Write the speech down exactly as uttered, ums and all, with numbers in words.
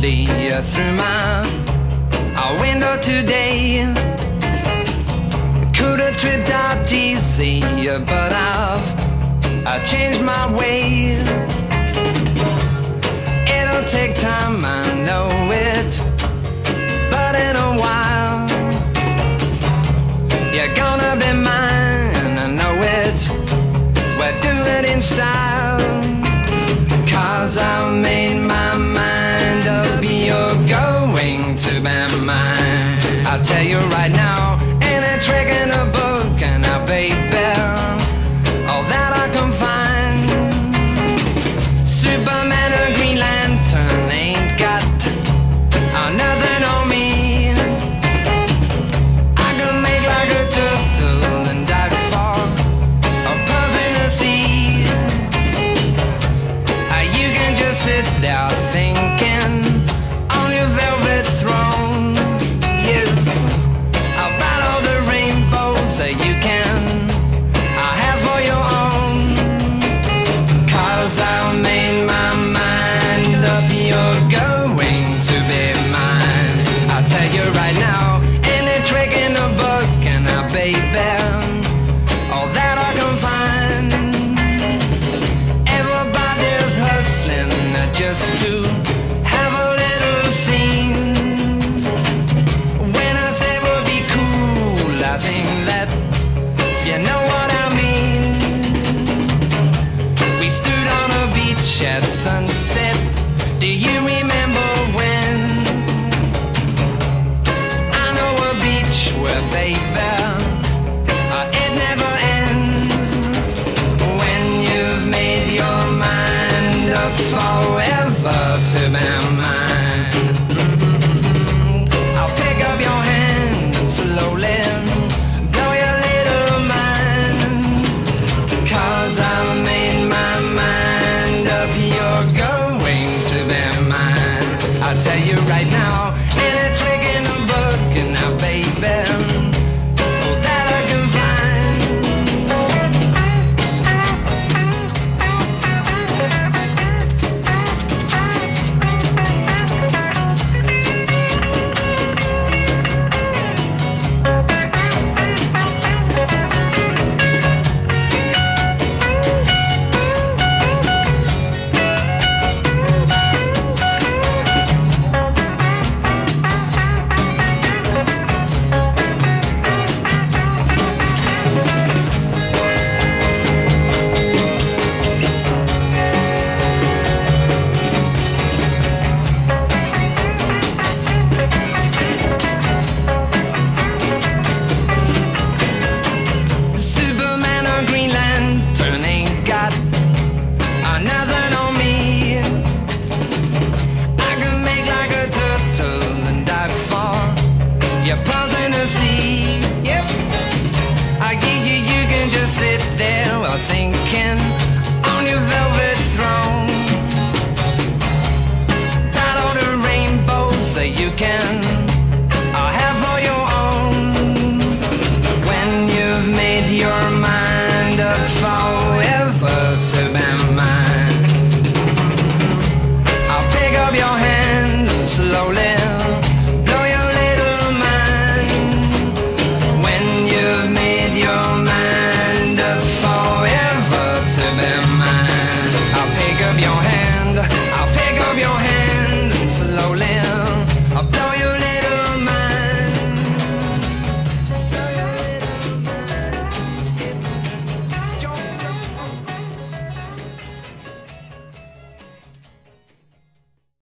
softly through my window today. Could have tripped out easy, but I've I changed my way. It'll take time, I know it, but in a while you're gonna be mine, I know it. We'll do it in style, 'cause I've made my mind up. You're going to be mine. I'll tell you right now, ain't a trick in a book, and I baby, all that I can find. Superman or Green Lantern ain't got uh, nothing on me. I can make like a turtle and dive for a puff in the sea. Uh, you can just sit there thinking on your velvet throne. Yes, about all the rainbows that you can I have for your own. 'Cause I made my mind up. You're going to be mine. I'll tell you right now, ain't a trick in the book, and I baby, all that I can find. Everybody's hustling just to have a little scene. When I say we'll be cool, I think that you know what I mean. We stood on a beach at sunset. Do you remember when? I know a beach where, baby, uh, it never ends. When you've made your mind up forever to be mine. Mm-hmm. I'll pick up your hand and slowly blow your little mind. 'Cause I've made my mind up. You're going to be mine. I'll tell you right now, ain't a trick in a book, and now baby, all that I can find. Superman or Green Lantern ain't got uh, nothing on me. I can make like a turtle and dive for your paws in the sea. Yep, I give you, you can just sit there while thinking on your velvet throne. About all the rainbows that you can uh, have for your own. When you've made your mind up forever to be mine, I'll pick up your hand and slowly